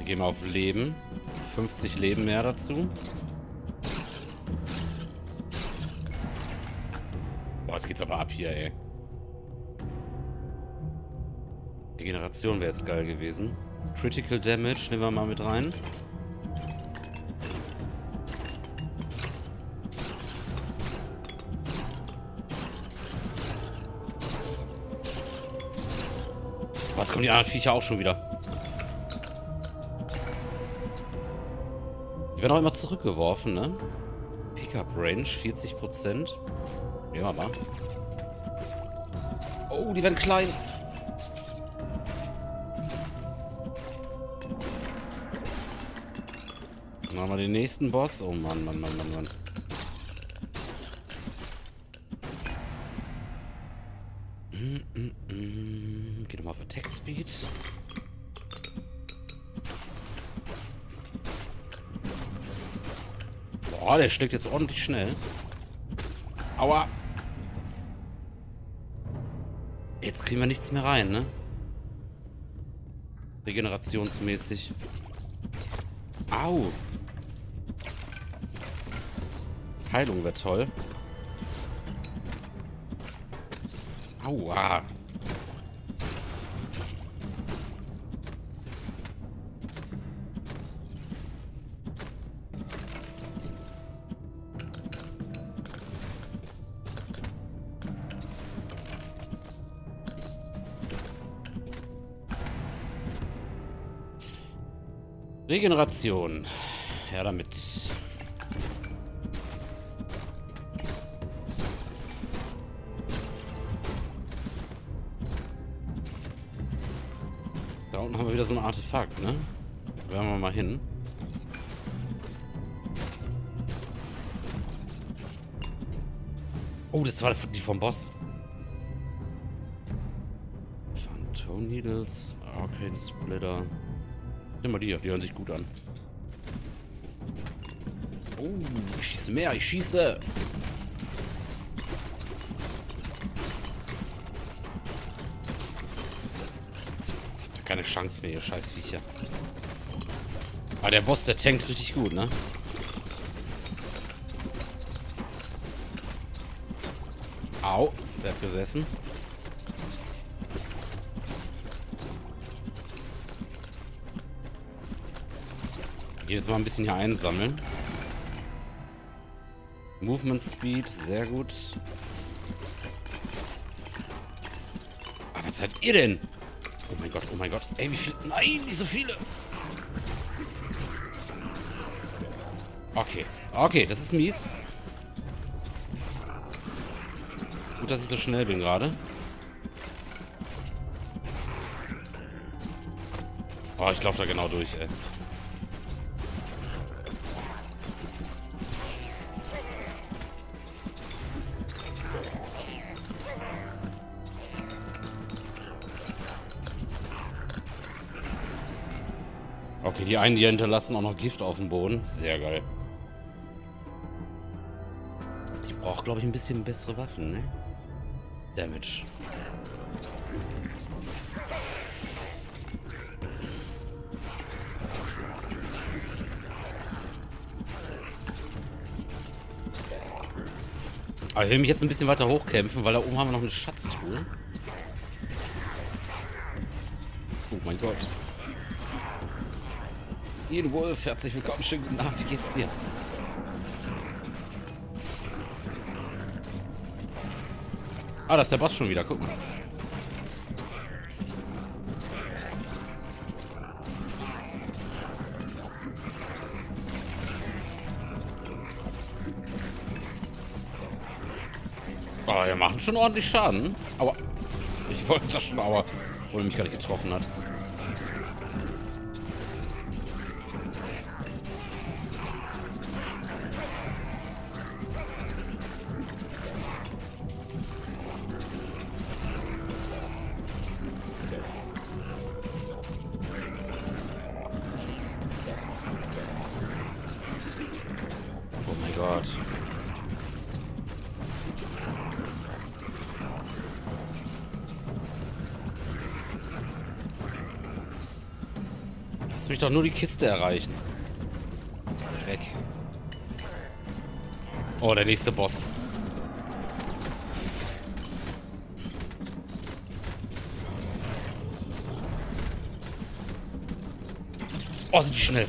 Wir gehen mal auf Leben. 50 Leben mehr dazu. Boah, jetzt geht's aber ab hier, ey. Regeneration wäre jetzt geil gewesen. Critical Damage nehmen wir mal mit rein. Was kommen die anderen Viecher auch schon wieder? Die werden auch immer zurückgeworfen, ne? Pickup Range 40%. Ja, mal. Oh, die werden klein. Dann haben wir den nächsten Boss. Oh Mann, Mann, Mann, Mann, Mann. Geht nochmal auf Attack Speed. Boah, der schlägt jetzt ordentlich schnell. Aua. Jetzt kriegen wir nichts mehr rein, ne? Regenerationsmäßig. Au. Heilung wäre toll. Aua. Regeneration. Ja, damit. Da unten haben wir wieder so ein Artefakt, ne? Da werden wir mal hin. Oh, das war die vom Boss. Phantom Needles, Arcane Splitter. Nimm mal die hören sich gut an. Oh, ich schieße mehr, ich schieße. Jetzt habt ihr keine Chance mehr, ihr Scheißviecher. Aber der Boss, der tankt richtig gut, ne? Au, der hat gesessen. Jedes Mal ein bisschen hier einsammeln. Movement Speed, sehr gut. Aber was seid ihr denn? Oh mein Gott, oh mein Gott. Ey, wie viele? Nein, nicht so viele. Okay, okay, das ist mies. Gut, dass ich so schnell bin gerade. Oh, ich laufe da genau durch, ey. Okay, die einen, die hinterlassen auch noch Gift auf dem Boden. Sehr geil. Ich brauche, glaube ich, ein bisschen bessere Waffen, ne? Damage. Aber ich will mich jetzt ein bisschen weiter hochkämpfen, weil da oben haben wir noch eine Schatztruhe. Oh mein Gott. Ian Wolf, herzlich willkommen, schönen guten Abend, wie geht's dir? Ah, da ist der Boss schon wieder, guck mal. Oh, wir machen schon ordentlich Schaden. Aber ich wollte das schon, aber obwohl er mich gar nicht getroffen hat. Oh mein Gott. Lass mich doch nur die Kiste erreichen. Weg. Oh, der nächste Boss. Oh, sind die schnell.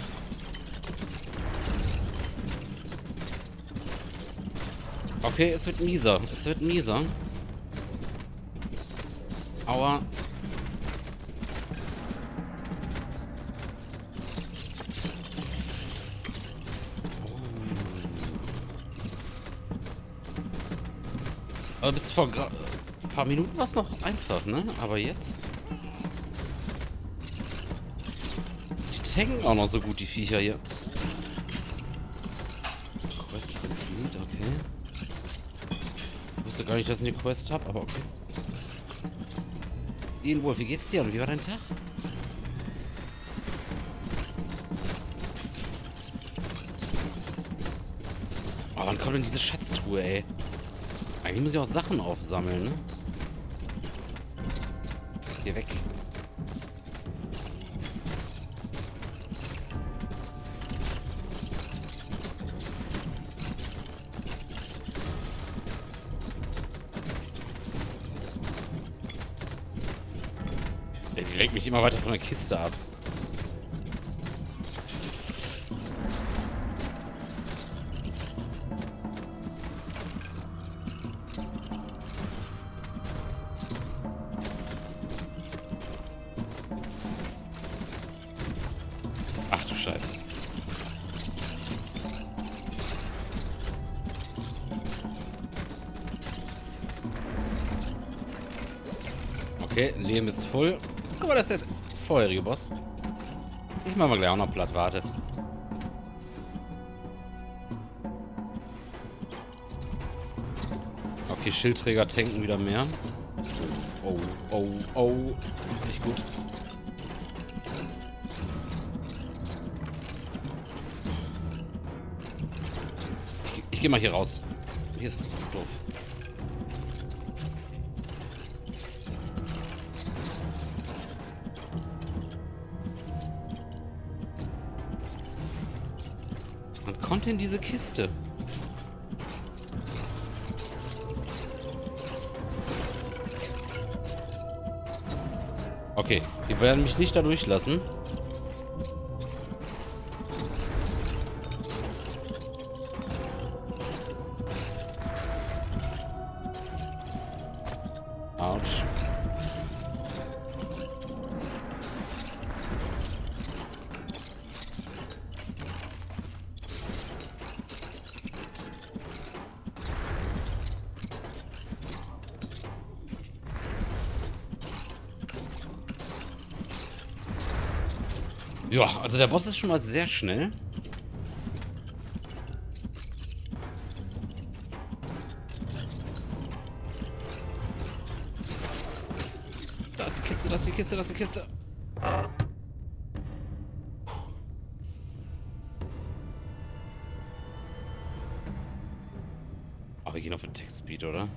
Okay, es wird mieser. Es wird mieser. Aua. Aber bis vor ein paar Minuten war es noch einfach, ne? Aber jetzt... Die tanken auch noch so gut, die Viecher hier. Quest complete, okay. Ich wusste gar nicht, dass ich eine Quest habe, aber okay. Ian Wolf, wie geht's dir und wie war dein Tag? Oh, wann kommt denn diese Schatztruhe, ey? Eigentlich muss ich auch Sachen aufsammeln, ne? Geh weg. Die lenkt mich immer weiter von der Kiste ab. Ach du Scheiße. Okay, Leben ist voll. Guck mal, das ist der vorherige Boss. Ich mach mal gleich auch noch platt, warte. Okay, Schildträger tanken wieder mehr. Oh, oh, oh. Das ist nicht gut. Ich geh mal hier raus. Hier ist doof. Wann kommt denn diese Kiste? Okay, die werden mich nicht da durchlassen. Autsch. Ja, also der Boss ist schon mal sehr schnell. Da ist die Kiste, da ist die Kiste, da ist die Kiste. Aber wir gehen auf den Text-Speed, oder?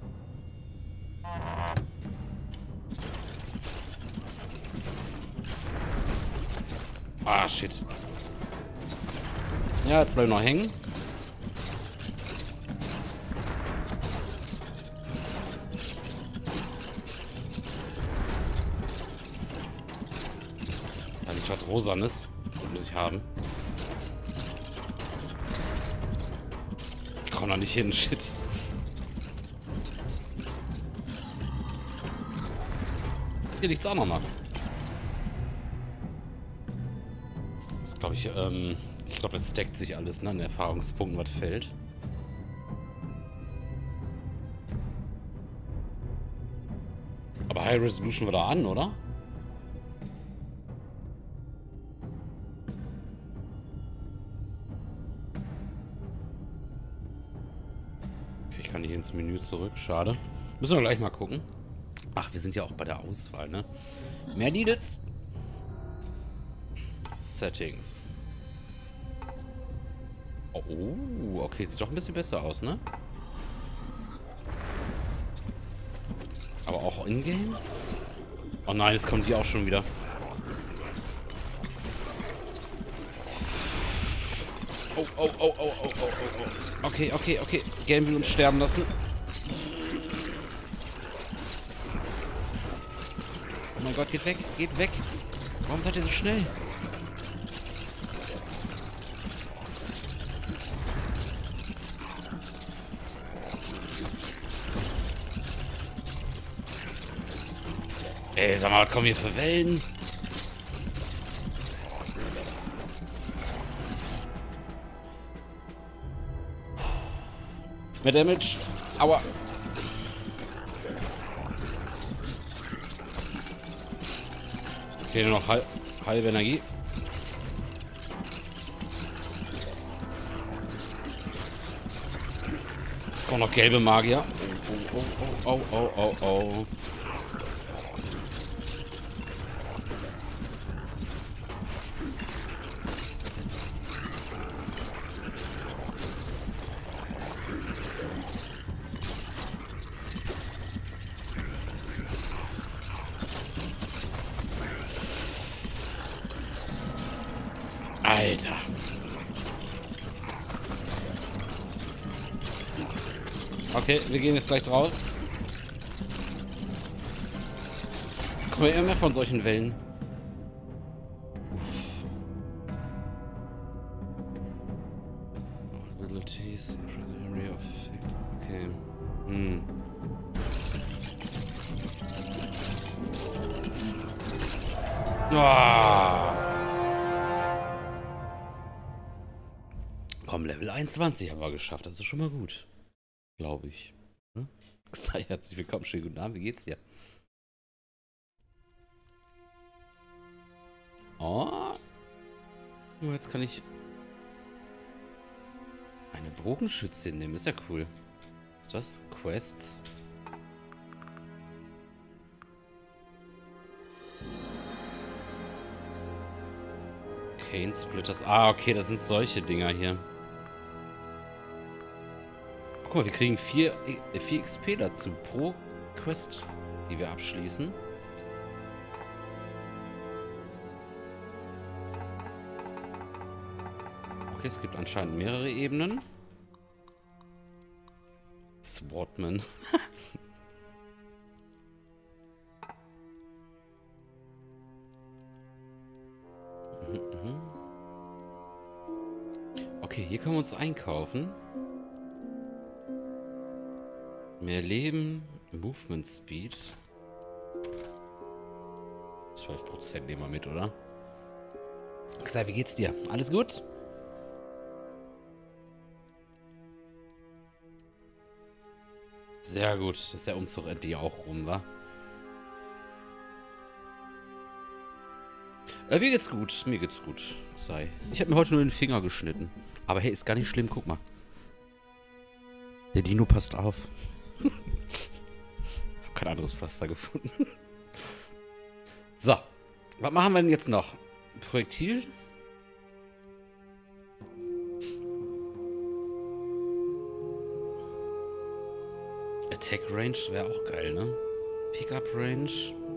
Ah, shit. Ja, jetzt bleiben wir noch hängen. Da liegt was Rosanes. Das muss ich haben. Ich komme da nicht hin, shit. Hier liegt's auch noch mal. Glaube ich, glaube, das stackt sich alles, ne, an Erfahrungspunkten, was fällt. Aber High Resolution war da an, oder? Okay, ich kann nicht ins Menü zurück, schade. Müssen wir gleich mal gucken. Ach, wir sind ja auch bei der Auswahl, ne? Mehr Neededs. Settings. Oh, okay, sieht doch ein bisschen besser aus, ne? Aber auch in-game? Oh nein, jetzt kommen die auch schon wieder. oh, oh, oh, oh, oh, oh. Okay, okay, okay. Game will uns sterben lassen. Oh mein Gott, geht weg, geht weg. Warum seid ihr so schnell? Ey, sag mal, was kommen hier für Wellen? Mehr Damage. Aua. Okay, nur noch halbe Energie. Jetzt kommen noch gelbe Magier. Oh, oh, oh, oh, oh, oh. Alter. Okay, wir gehen jetzt gleich drauf. Kommen ja immer mehr von solchen Wellen. Abilities, Area of Effect. Okay. Komm, Level 21 haben wir geschafft. Das ist schon mal gut. Glaube ich. Hm? Sei herzlich willkommen. Schönen guten Abend. Wie geht's dir? Oh. Jetzt kann ich eine Bogenschützin nehmen. Ist ja cool. Was ist das? Quests. Cane Splitters. Ah, okay, das sind solche Dinger hier. Guck mal, wir kriegen 4 XP dazu pro Quest, die wir abschließen. Okay, es gibt anscheinend mehrere Ebenen. Swordman. Okay, hier können wir uns einkaufen. Mehr Leben, Movement Speed. 12% nehmen wir mit, oder? Xai, wie geht's dir? Alles gut? Sehr gut. Das ist der Umzug endlich auch rum, wa? Mir geht's gut. Mir geht's gut. Sei. Ich habe mir heute nur den Finger geschnitten. Aber hey, ist gar nicht schlimm. Guck mal. Der Dino passt auf. Ich habe kein anderes Pflaster gefunden. So. Was machen wir denn jetzt noch? Projektil? Attack Range wäre auch geil, ne? Pickup Range.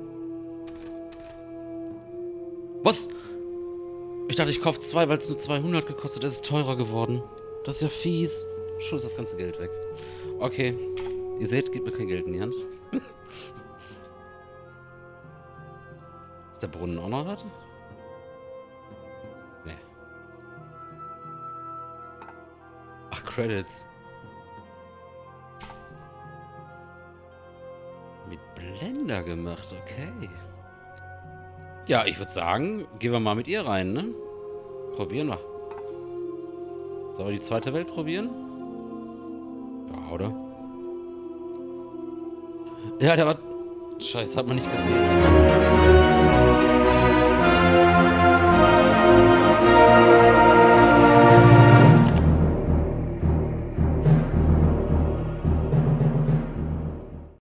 Was? Ich dachte, ich kaufe 2, weil es nur 200 gekostet hat. Es ist teurer geworden. Das ist ja fies. Schon ist das ganze Geld weg. Okay. Ihr seht, gebt mir kein Geld in die Hand. Ist der Brunnen auch noch was? Nee. Ach, Credits. Mit Blender gemacht, okay. Ja, ich würde sagen, gehen wir mal mit ihr rein, ne? Probieren wir. Sollen wir die zweite Welt probieren? Ja, oder? Ja, der war... Scheiße, hat man nicht gesehen.